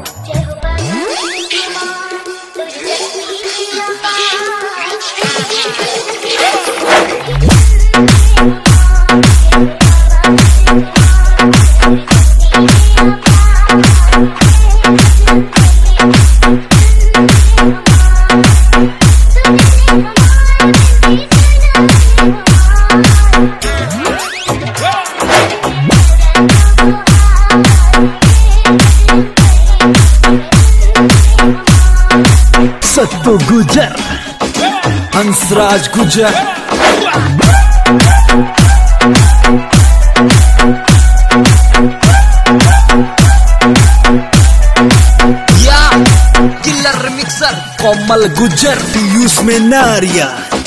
सत्तू गुजर, हंसराज गुजर। या किलर मिक्सर कोमल गुजर, पीयूष में नारिया।